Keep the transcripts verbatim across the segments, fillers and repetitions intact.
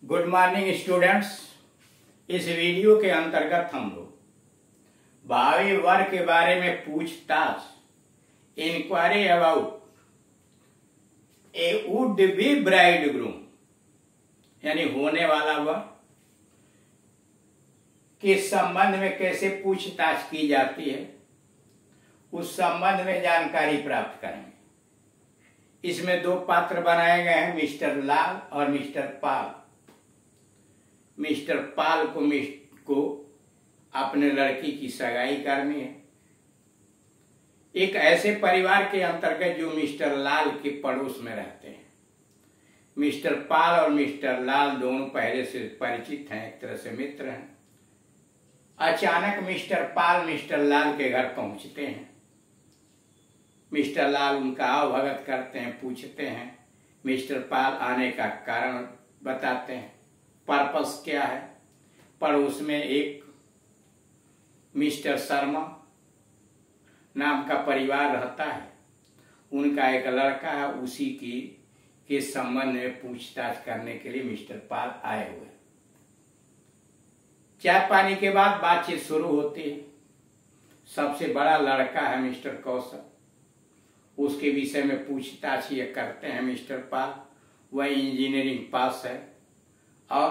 Good morning students. इस video के अंतर्गत हम लोग भावी वर के बारे में पूछताछ, inquiry about a would be bridegroom यानी होने वाला वर के संबंध में कैसे पूछताछ की जाती है, उस संबंध में जानकारी प्राप्त करेंगे। इसमें दो पात्र बनाए गए हैं, मिस्टर लाल और मिस्टर पाल। मिस्टर पाल को मिस्ट को अपने लड़की की सगाई करनी है। एक ऐसे परिवार के अंतर्गत जो मिस्टर लाल के पड़ोस में रहते हैं। मिस्टर पाल और मिस्टर लाल दोनों पहले से परिचित हैं, एक तरह से मित्र हैं। अचानक मिस्टर पाल मिस्टर लाल के घर पहुंचते हैं। मिस्टर लाल उनका आवभगत करते हैं, पूछते हैं। मिस्टर पाल आने का कारण बताते हैं, पर्पस क्या है। पड़ोस में एक मिस्टर शर्मा नाम का परिवार रहता है, उनका एक लड़का है, उसी की के संबंध में पूछताछ करने के लिए मिस्टर पाल आए हुए। चाय पानी के बाद बातचीत शुरू होती है। सबसे बड़ा लड़का है मिस्टर कौशल, उसके विषय में पूछताछ ये करते हैं मिस्टर पाल। वह इंजीनियरिंग पास है और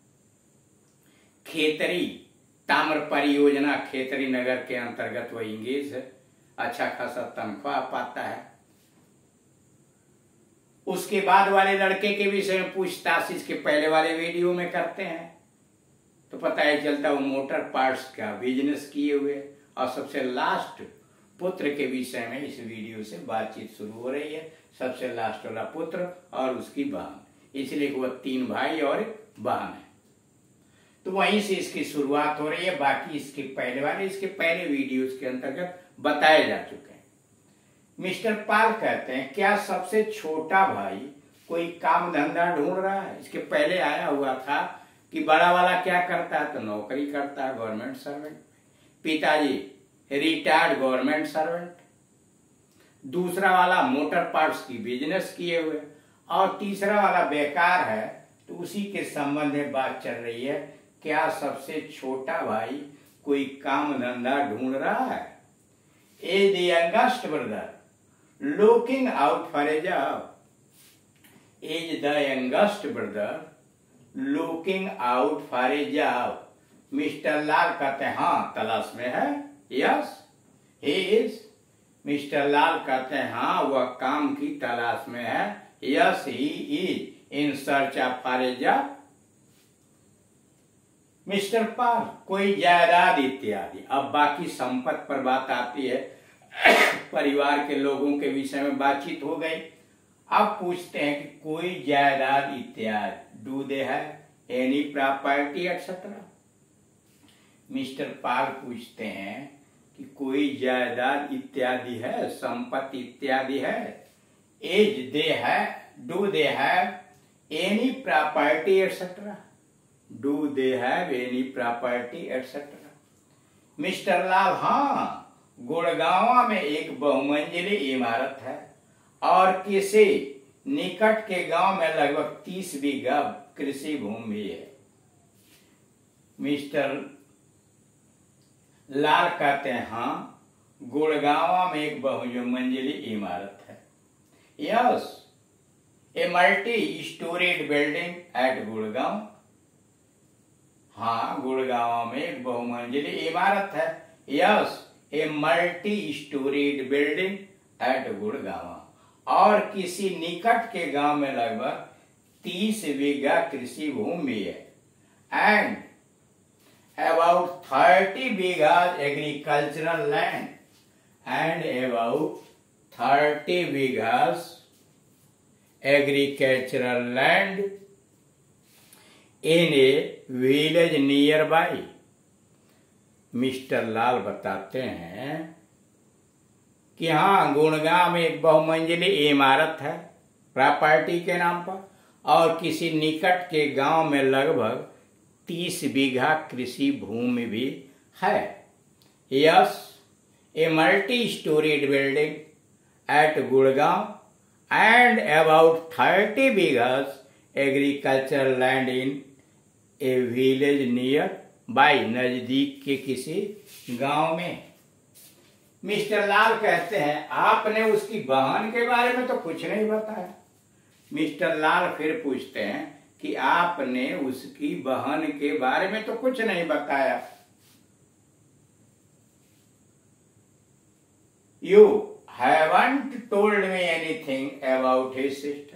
खेतरी ताम्र परियोजना खेतरी नगर के अंतर्गत वह इंगेज है। अच्छा खासा तनख्वाह पाता है। उसके बाद वाले लड़के के विषय में पूछताछ इसके पहले वाले वीडियो में करते हैं, तो पता ही चलता वो मोटर पार्ट्स का बिजनेस किए हुए। और सबसे लास्ट पुत्र के विषय में इस वीडियो से बातचीत शुरू हो रही है। सबसे लास्ट वाला पुत्र और उसकी बहन, इसलिए वह तीन भाई और एक बहन है। तो वहीं से इसकी शुरुआत हो रही है। बाकी इसके पहले वाले इसके पहले वीडियोस के अंतर्गत बताए जा चुके हैं। मिस्टर पाल कहते हैं, क्या सबसे छोटा भाई कोई काम धंधा ढूंढ रहा है? इसके पहले आया हुआ था कि बड़ा वाला क्या करता है, तो नौकरी करता है, गवर्नमेंट सर्वेंट। पिताजी रिटायर्ड गवर्नमेंट सर्वेंट। दूसरा वाला मोटर पार्ट्स की बिजनेस किए हुए, और तीसरा वाला बेकार है। तो उसी के संबंध में बात चल रही है, क्या सबसे छोटा भाई कोई काम धंधा ढूंढ रहा है? A the youngest brother looking out for a job. Is the youngest brother looking out for a job. Mister Lal कहते हैं, हाँ तलाश में है। Yes he is. Mister Lal कहते हैं, हाँ वह काम की तलाश में है। Yes he is in search of for a job. Mister Pal कोई जायदाद इत्यादि। अब बाकी संपत्ति पर बात आती है। परिवार के लोगों के विषय में बातचीत हो गई। अब पूछते हैं कि कोई जायदाद इत्यादि, do they have any property etcetera. Mister Pal पूछते हैं कि कोई जायदाद इत्यादि है, संपत्ति इत्यादि है। एज दे है, do they have any property etcetera. Do they have any property etcetera. Mister Lal, हाँ गुड़गांव में एक बहुमंजिली इमारत है और किसी निकट के गांव में लगभग तीस बीघा कृषि भूमि भी है। मिस्टर लाल कहते हैं, हाँ गुड़गांव में एक बहुमंजिली इमारत है। Yes a multi storeyed building at Gurgaon. हाँ गुड़गांव में एक बहुमंजिली इमारत है। Yes a multi storeyed building at Gurgaon. और किसी निकट के गांव में लगभग तीस बीघा कृषि भूमि है। And about thirty bigha agricultural land. And about thirty bighas agricultural land in a village nearby. Mister Lal बताते हैं कि हाँ गुड़गांव में एक बहुमंजिली इमारत है प्रॉपर्टी के नाम पर, और किसी निकट के गांव में लगभग तीस बीघा कृषि भूमि भी है। Yes a multi storeyed building at Gurgaon and about thirty bighas agriculture land in a village nearby, नजदीक के किसी गांव में। मिस्टर लाल कहते हैं आपने उसकी बहन के बारे में तो कुछ नहीं बताया। मिस्टर लाल फिर पूछते हैं कि आपने उसकी बहन के बारे में तो कुछ नहीं बताया। You haven't told me anything about his sister.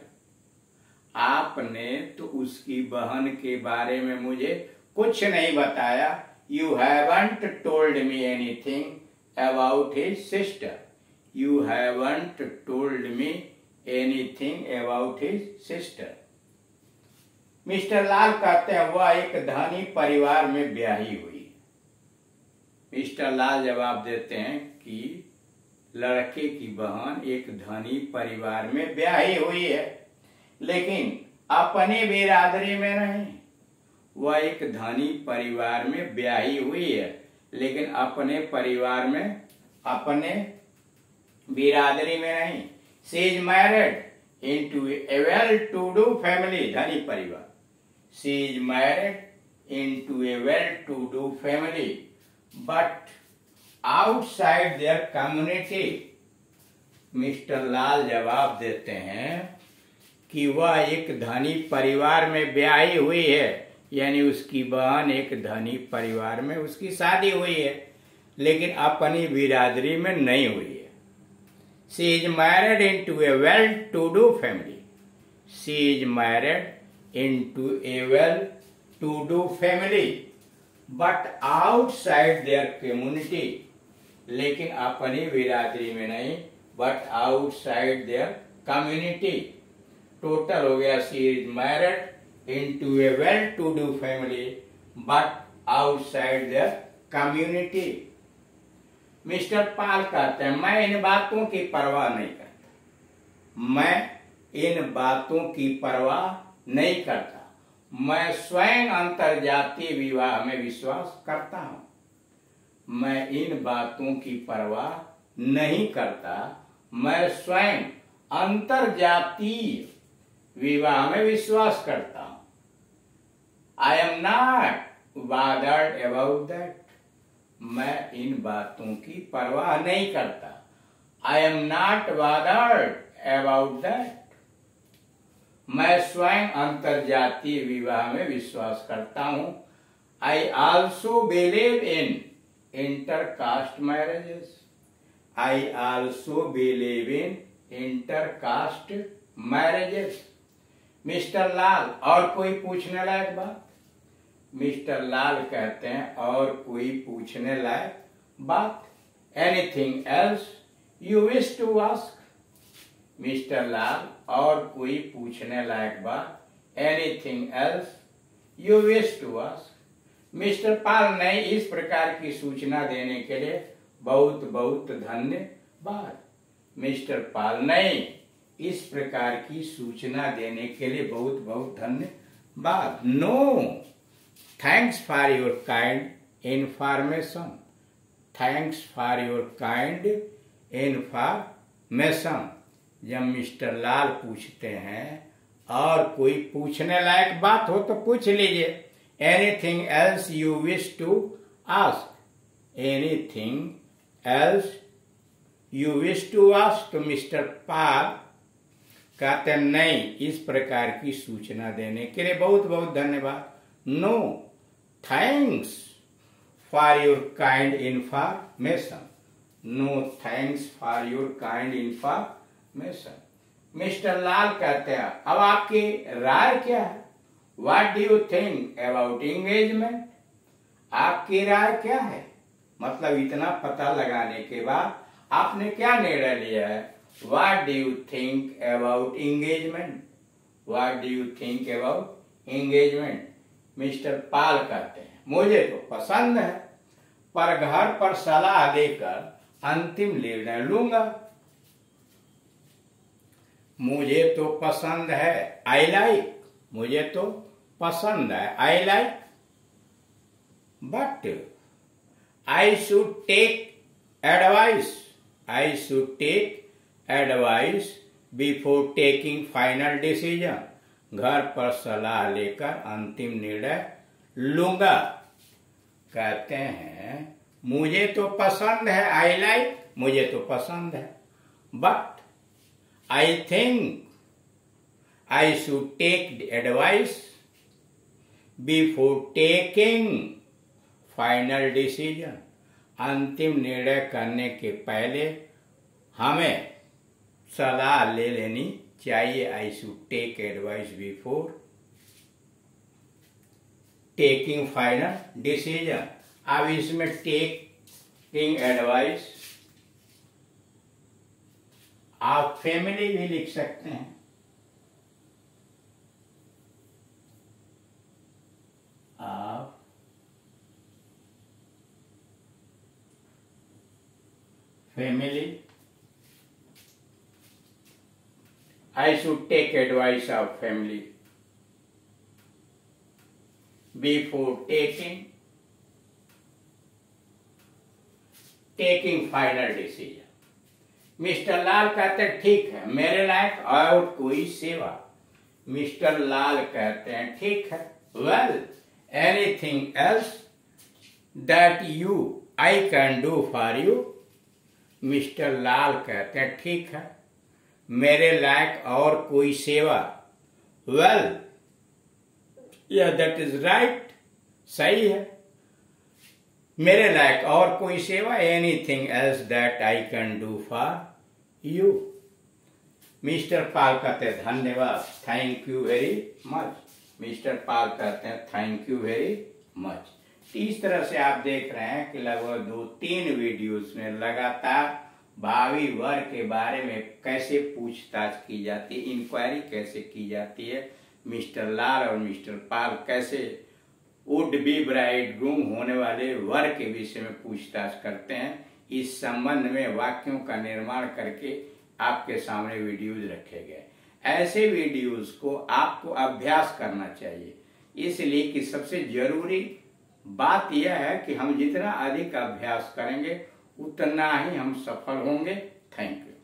आपने तो उसकी बहन के बारे में मुझे कुछ नहीं बताया। You haven't told me anything about his sister. You haven't told me anything about his sister. Mister Lal कहते हैं वह एक धनी परिवार में ब्याही हुई। मिस्टर लाल जवाब देते हैं कि लड़के की बहन एक धनी परिवार में ब्याही हुई है, लेकिन अपनी बिरादरी में नहीं। वह एक धनी परिवार में ब्याही हुई है, लेकिन अपने परिवार में, अपने बिरादरी में नहीं। She is married into a well to do family, धनी परिवार। She is married into a well to do family, but outside their community. Mister Lal जवाब देते हैं कि वह एक धनी परिवार में ब्याही हुई है, यानी उसकी बहन एक धनी परिवार में उसकी शादी हुई है, लेकिन अपनी बिरादरी में नहीं हुई है। She is married into a well to do family. She is married into a well to do family, but outside their community, लेकिन अपनी बिरादरी में नहीं, but outside their community. Total हो गया she is married into a well to do family, but outside their community. Mister Pal कहते हैं मैं इन बातों की परवाह नहीं करता। मैं इन बातों की परवाह नहीं करता। मैं स्वयं अंतरजातीय विवाह में विश्वास करता हूं। मैं इन बातों की परवाह नहीं करता। मैं स्वयं अंतरजातीय विवाह में विश्वास करता हूं। I am not bothered about that. मैं इन बातों की परवाह नहीं करता। I am not bothered about that. मैं स्वयं अंतरजातीय विवाह में विश्वास करता हूं। I also believe in intercaste marriages. I also believe in intercaste marriages. Mister Lal और कोई पूछने लायक बात? मिस्टर लाल कहते हैं और कोई पूछने लायक बात? Anything else you wish to ask? Mister Lal और कोई पूछने लायक बात? Anything else you wish to ask? Mister Pal ने इस प्रकार की सूचना देने के लिए बहुत बहुत धन्यवाद। मिस्टर पाल ने इस प्रकार की सूचना देने के लिए बहुत बहुत धन्यवाद। No thanks for your kind information. Thanks for your kind information. जब मिस्टर लाल पूछते हैं और कोई पूछने लायक बात हो तो पूछ लीजिए। Anything else you wish to ask? Anything else you wish to ask? तो मिस्टर पाल कहते नहीं, इस प्रकार की सूचना देने के लिए बहुत बहुत धन्यवाद। No thanks for your kind information. No thanks for your kind information. Mister Lal कहते हैं अब आपकी राय क्या है? What do you think about engagement? आपकी राय क्या है? मतलब इतना पता लगाने के बाद आपने क्या निर्णय लिया है? What do you think about engagement? What do you think about engagement? Mister Pal कहते हैं मुझे तो पसंद है, पर घर पर सलाह देकर अंतिम निर्णय लूंगा। मुझे तो पसंद है, आई लाइक। मुझे तो पसंद है, I like, but I should take advice. I should take advice before taking final decision. घर पर सलाह लेकर अंतिम निर्णय लूंगा। कहते हैं मुझे तो पसंद है, आई लाइक, मुझे तो पसंद है, but I think I should take advice before taking final decision. अंतिम निर्णय करने के पहले हमें सलाह ले लेनी चाहिए। I should take advice before taking final decision. अब इसमें टेकिंग एडवाइस आप फैमिली भी लिख सकते हैं। आप family, I should take advice of family before taking taking final decision। Mister Lal कहते हैं ठीक है, मेरे लायक और कोई सेवा। मिस्टर लाल कहते हैं ठीक है, well anything else that you I can do for you. Mister Lal कहते हैं ठीक है, मेरे लायक और कोई सेवा। वेल या दैट इज राइट, सही है, मेरे लायक और कोई सेवा। Anything else that I can do for you. Mister Pal कहते हैं धन्यवाद, thank you very much. Mister Pal कहते हैं थैंक यू वेरी मच। इस तरह से आप देख रहे हैं कि लगभग दो तीन वीडियोस में लगातार भावी वर के बारे में कैसे पूछताछ की जाती है, इंक्वायरी कैसे की जाती है, मिस्टर लाल और मिस्टर पाल कैसे वुड बी ब्राइड ग्रूम होने वाले वर के विषय में पूछताछ करते हैं। इस संबंध में वाक्यों का निर्माण करके आपके सामने वीडियोज रखे गए। ऐसे वीडियोज को आपको अभ्यास करना चाहिए, इसलिए कि सबसे जरूरी बात यह है कि हम जितना अधिक अभ्यास करेंगे उतना ही हम सफल होंगे। Thank you.